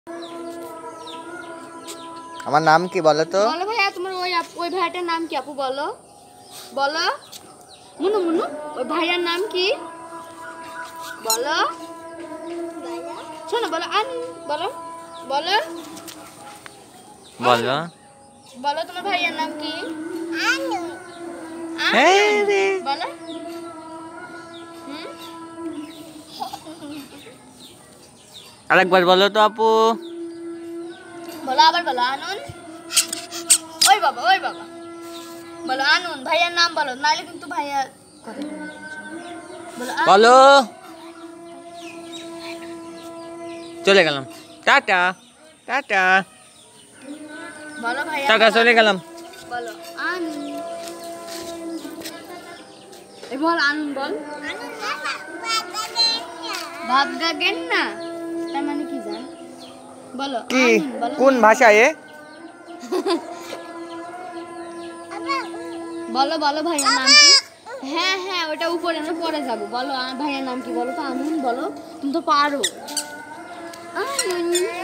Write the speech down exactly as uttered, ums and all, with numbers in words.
আমার নাম কি বলো তো? বলো ভাইয়া, তোমার ওই ওই ভাইয়াটার নাম কি আপু? বলো বলো মুনু মুনু, ওই ভাইয়ার নাম কি বলো? শোনো বলো আন বলো বলো বলো বলো তোমার ভাইয়ার নাম কি? আনু। বলো আরেকবার বলো তো আপু। বলো আবার বলো আনুন। ওই বাবা ওই বাবা বলো আনুন, ভাইয়ার নাম বলো, নাইলে কিন্তু ভাইয়া কথা বলো। বলো চলে গেলাম, টাটা টাটা। বলো ভাইয়া টাটা, চলে গেলাম। বলো আনুন। এই বল আনুন বল। ভাবগা গেন না তার মানে কি জান? বলো কি আনুন বলো। কোন ভাষায় এ? বলো বলো ভাইয়ার নাম কি? হ্যাঁ হ্যাঁ ওটা উপরে, আমরা পরে যাবো। বলো ভাইয়ার নাম কি বলো তো? আনুন বলো, তুমি তো পারো। আনুন।